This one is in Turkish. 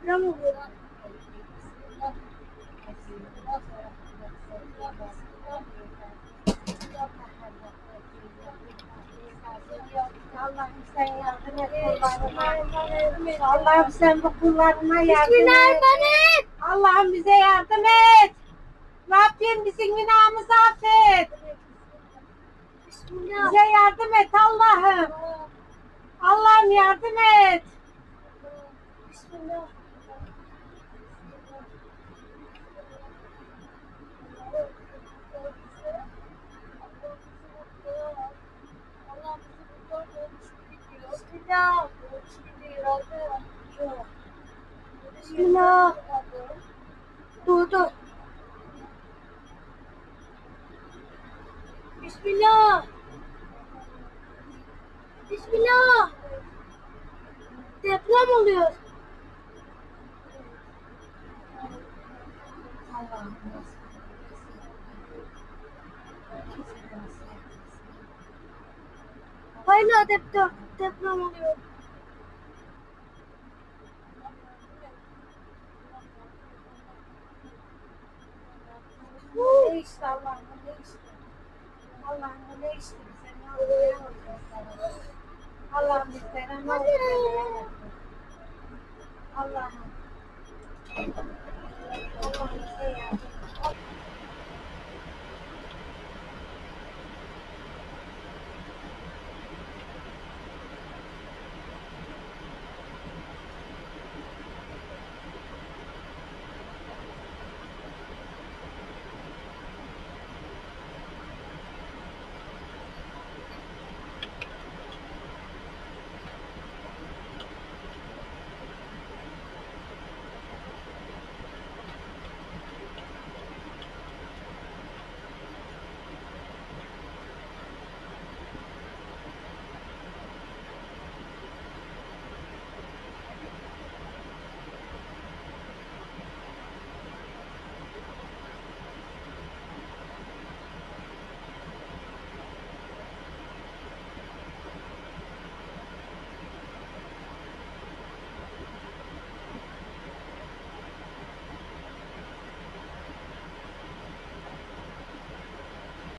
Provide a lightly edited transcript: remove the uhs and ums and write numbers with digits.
deprem oluyor. Allah'ım sen yardım et kullarına. Allah'ım sen bu kullarına yardım et. Bismillahirrahmanirrahim. Allah'ım bize yardım et. Rabbim bizim günahımızı affet. Bismillah. Bize yardım et Allah'ım. Allah'ım yardım et. Bismillah. Bismillah. Bismillah. Dur. Bismillah. Bismillah. Deprem oluyor. Allah'ım. Hala deprem oluyor. Ne işte Allah'ım ne işte. Allah'ım ne işte bize ne oluyor. Allah'ım bizlere ne oluyor. Allah'ım. Allah'ım bize yardım